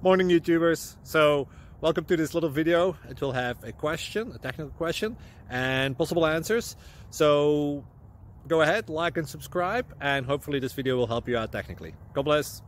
Morning YouTubers. So welcome to this little video. It will have a question, a technical question, and possible answers. So go ahead, like and subscribe, and hopefully this video will help you out technically. God bless.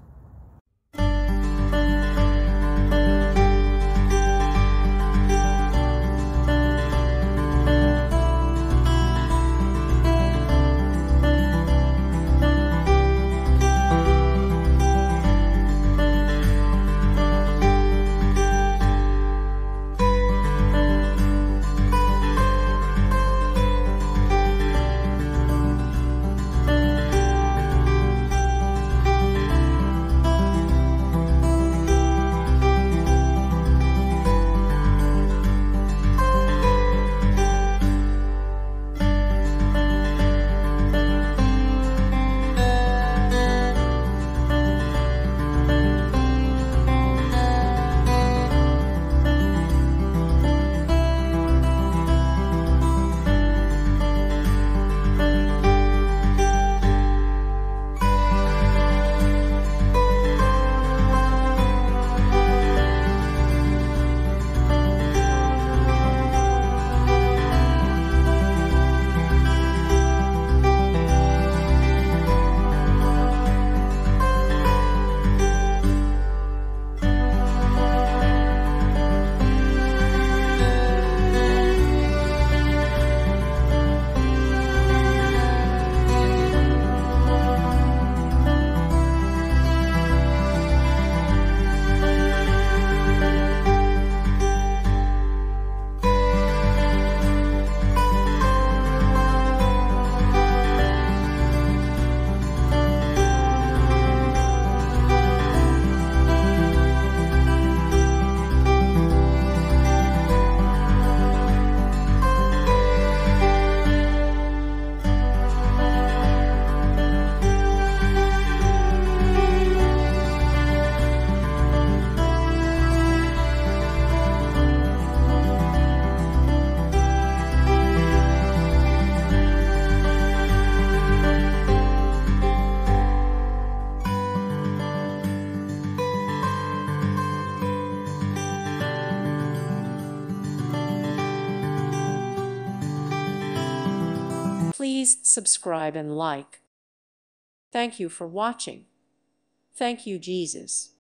Please subscribe and like. Thank you for watching. Thank you, Jesus.